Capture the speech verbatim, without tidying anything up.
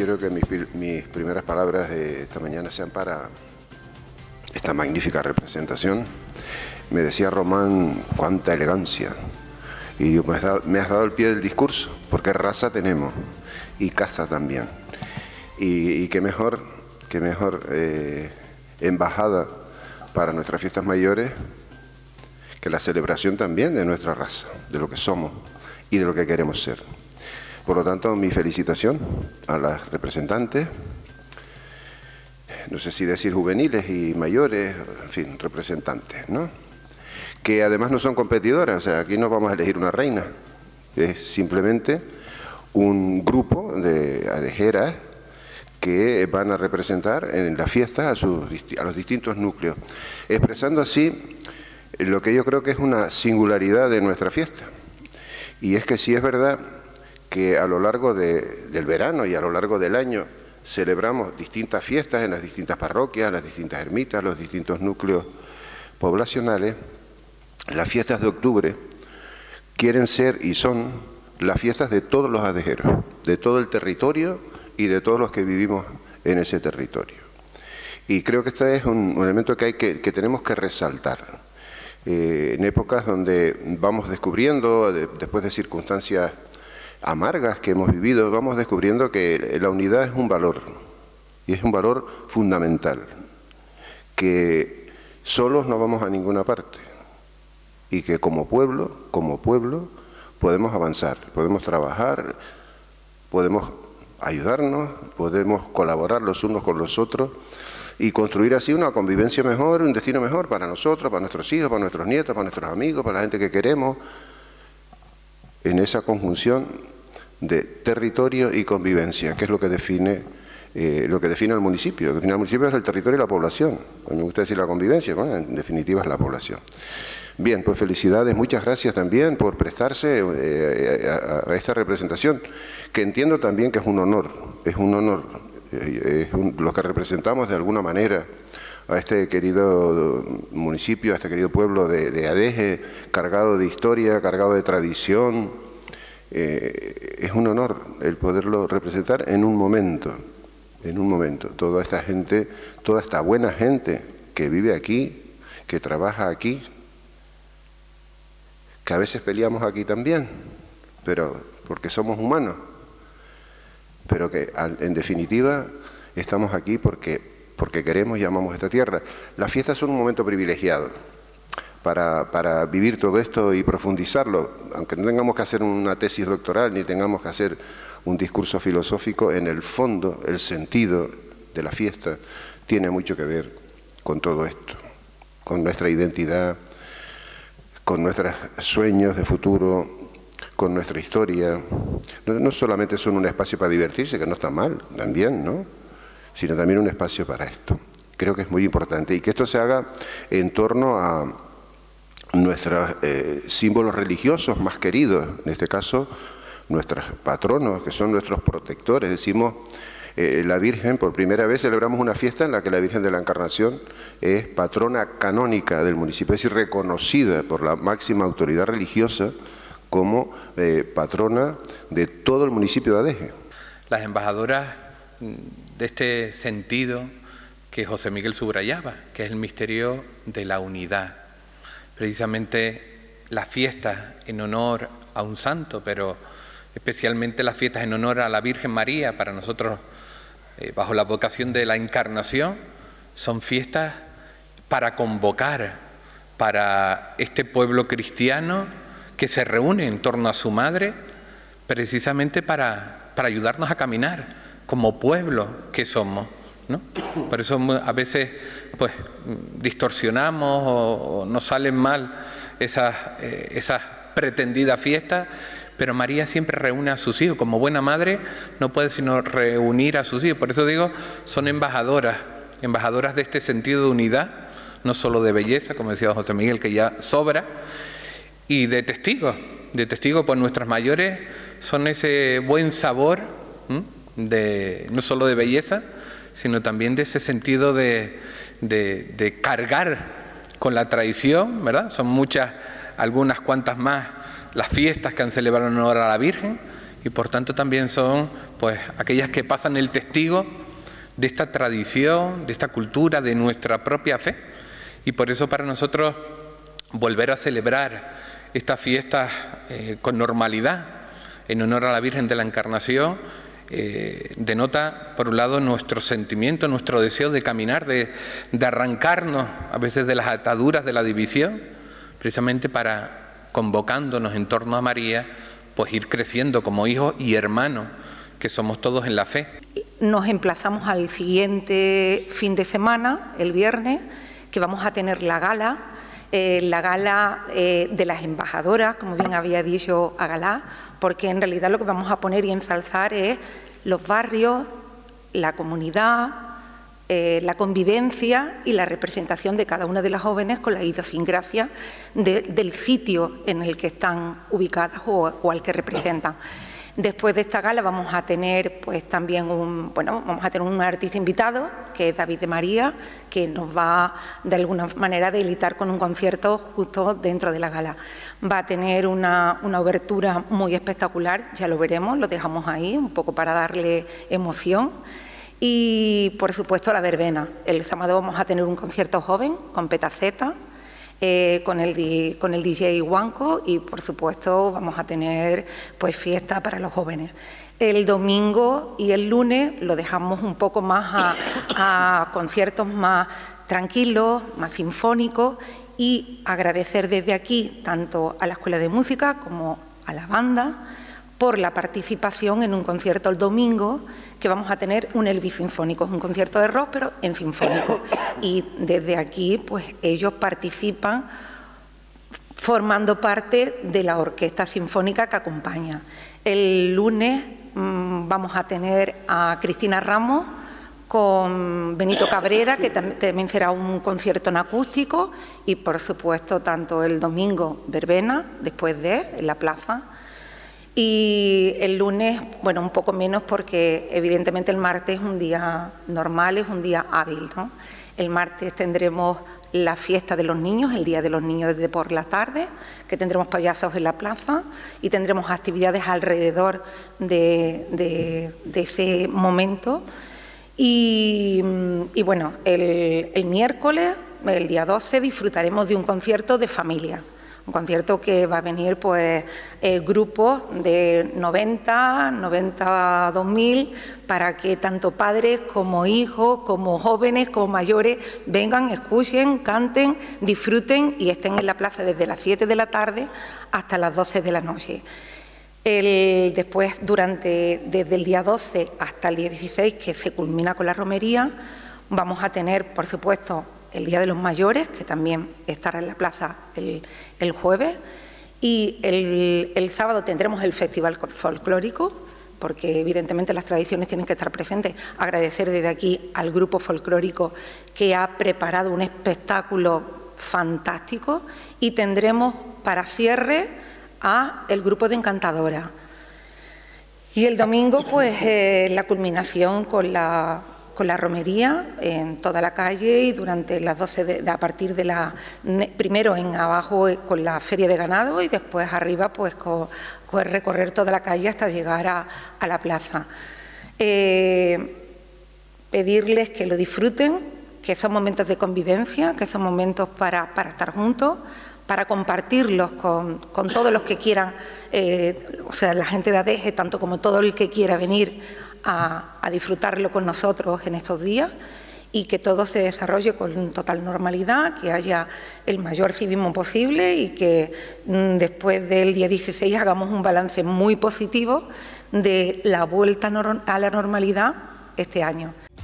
quiero que mis, mis primeras palabras de esta mañana sean para esta magnífica representación. Me decía Román, cuánta elegancia. Y digo, me has dado, me has dado el pie del discurso, porque raza tenemos y casta también. Y, y qué mejor, qué mejor eh, embajada para nuestras fiestas mayores que la celebración también de nuestra raza, de lo que somos y de lo que queremos ser. Por lo tanto, mi felicitación a las representantes, no sé si decir juveniles y mayores, en fin, representantes, ¿no? Que además no son competidoras, o sea, aquí no vamos a elegir una reina, es simplemente un grupo de adejeras que van a representar en las fiestas a, sus, a los distintos núcleos, expresando así lo que yo creo que es una singularidad de nuestra fiesta. Y es que sí es verdad que a lo largo de, del verano y a lo largo del año celebramos distintas fiestas en las distintas parroquias, las distintas ermitas, los distintos núcleos poblacionales. Las fiestas de octubre quieren ser y son las fiestas de todos los adejeros, de todo el territorio y de todos los que vivimos en ese territorio. Y creo que este es un, un elemento que, hay que, que tenemos que resaltar. Eh, en épocas donde vamos descubriendo, de, después de circunstancias amargas que hemos vivido, vamos descubriendo que la unidad es un valor, y es un valor fundamental, que solos no vamos a ninguna parte, y que como pueblo, como pueblo, podemos avanzar, podemos trabajar, podemos ayudarnos, podemos colaborar los unos con los otros, y construir así una convivencia mejor, un destino mejor para nosotros, para nuestros hijos, para nuestros nietos, para nuestros amigos, para la gente que queremos, en esa conjunción de territorio y convivencia, que es lo que define, eh, lo que define al municipio. Lo que define al municipio es el territorio y la población. A mí me gusta decir la convivencia, bueno, en definitiva es la población. Bien, pues felicidades, muchas gracias también por prestarse eh, a, a esta representación, que entiendo también que es un honor, es un honor, eh, es un, los que representamos de alguna manera a este querido municipio, a este querido pueblo de, de Adeje, cargado de historia, cargado de tradición. Eh, es un honor el poderlo representar en un momento, en un momento. Toda esta gente, toda esta buena gente que vive aquí, que trabaja aquí, que a veces peleamos aquí también, pero porque somos humanos, pero que en definitiva estamos aquí porque porque queremos y amamos esta tierra. Las fiestas son un momento privilegiado para, para vivir todo esto y profundizarlo, aunque no tengamos que hacer una tesis doctoral ni tengamos que hacer un discurso filosófico. En el fondo, el sentido de la fiesta tiene mucho que ver con todo esto, con nuestra identidad, con nuestros sueños de futuro, con nuestra historia. No, no solamente son un espacio para divertirse, que no está mal, también, ¿no?, sino también un espacio para esto. Creo que es muy importante y que esto se haga en torno a nuestros eh, símbolos religiosos más queridos, en este caso nuestros patronos, que son nuestros protectores. Decimos, eh, la Virgen, por primera vez celebramos una fiesta en la que la Virgen de la Encarnación es patrona canónica del municipio, es decir, reconocida por la máxima autoridad religiosa como eh, patrona de todo el municipio de Adeje. Las embajadoras de este sentido que José Miguel subrayaba, que es el misterio de la unidad. Precisamente las fiestas en honor a un santo, pero especialmente las fiestas en honor a la Virgen María, para nosotros, eh, bajo la vocación de la Encarnación, son fiestas para convocar, para este pueblo cristiano que se reúne en torno a su madre, precisamente para, para ayudarnos a caminar como pueblo que somos, ¿no? Por eso a veces pues distorsionamos o, o nos salen mal esas, eh, esas pretendidas fiestas, pero María siempre reúne a sus hijos. Como buena madre no puede sino reunir a sus hijos. Por eso digo, son embajadoras, embajadoras de este sentido de unidad, no solo de belleza, como decía José Miguel, que ya sobra, y de testigos, de testigos, pues nuestras mayores son ese buen sabor, ¿m? De, no solo de belleza, sino también de ese sentido de, de, de cargar con la tradición, ¿verdad? Son muchas, algunas cuantas más las fiestas que han celebrado en honor a la Virgen, y por tanto también son pues aquellas que pasan el testigo de esta tradición, de esta cultura, de nuestra propia fe. Y por eso para nosotros volver a celebrar estas fiestas eh, con normalidad, en honor a la Virgen de la Encarnación, eh, denota, por un lado, nuestro sentimiento, nuestro deseo de caminar, de, de arrancarnos a veces de las ataduras de la división, precisamente para, convocándonos en torno a María, pues ir creciendo como hijos y hermanos, que somos todos en la fe. Nos emplazamos al siguiente fin de semana, el viernes, que vamos a tener la gala, eh, la gala eh, de las embajadoras, como bien había dicho Agalá, porque en realidad lo que vamos a poner y ensalzar es los barrios, la comunidad, eh, la convivencia y la representación de cada una de las jóvenes con la idiosincrasia de, del sitio en el que están ubicadas o, o al que representan. Después de esta gala vamos a tener pues también un, bueno, vamos a tener un artista invitado, que es David de María, que nos va de alguna manera a deleitar con un concierto justo dentro de la gala. Va a tener una, una obertura muy espectacular, ya lo veremos, lo dejamos ahí un poco para darle emoción. Y por supuesto la verbena. El sábado vamos a tener un concierto joven con Petaceta, Eh, con, el, con el D J Huanco, y por supuesto vamos a tener pues fiesta para los jóvenes. El domingo y el lunes lo dejamos un poco más a, a conciertos más tranquilos, más sinfónicos, y agradecer desde aquí tanto a la Escuela de Música como a la banda por la participación en un concierto el domingo, que vamos a tener un Elvis sinfónico, es un concierto de rock pero en sinfónico, y desde aquí pues ellos participan formando parte de la orquesta sinfónica que acompaña. El lunes mmm, vamos a tener a Cristina Ramos con Benito Cabrera, que tam también será un concierto en acústico, y por supuesto tanto el domingo verbena, después de, en la plaza. Y el lunes, bueno, un poco menos porque evidentemente el martes es un día normal, es un día hábil, ¿no? El martes tendremos la fiesta de los niños, el Día de los Niños desde por la tarde, que tendremos payasos en la plaza y tendremos actividades alrededor de, de, de ese momento. Y, y bueno, el, el miércoles, el día doce, disfrutaremos de un concierto de familia. Un concierto que va a venir pues eh, grupos de noventa, noventa, dos mil, para que tanto padres como hijos, como jóvenes, como mayores vengan, escuchen, canten, disfruten y estén en la plaza desde las siete de la tarde hasta las doce de la noche. El, después, durante, desde el día doce hasta el día dieciséis, que se culmina con la romería, vamos a tener, por supuesto, el Día de los Mayores, que también estará en la plaza el, el jueves, y el, el sábado tendremos el Festival Folclórico, porque evidentemente las tradiciones tienen que estar presentes. Agradecer desde aquí al grupo folclórico que ha preparado un espectáculo fantástico, y tendremos para cierre a el grupo de Encantadora. Y el domingo pues eh, la culminación con la con la romería en toda la calle, y durante las doce, de, de, a partir de la, primero en abajo con la feria de ganado y después arriba pues con, con recorrer toda la calle hasta llegar a, a la plaza. Eh, pedirles que lo disfruten, que son momentos de convivencia, que son momentos para, para estar juntos, para compartirlos con, con todos los que quieran, eh, o sea, la gente de ADEGE, tanto como todo el que quiera venir A, a disfrutarlo con nosotros en estos días, y que todo se desarrolle con total normalidad, que haya el mayor civismo posible y que mmm, después del día dieciséis hagamos un balance muy positivo de la vuelta a la normalidad este año.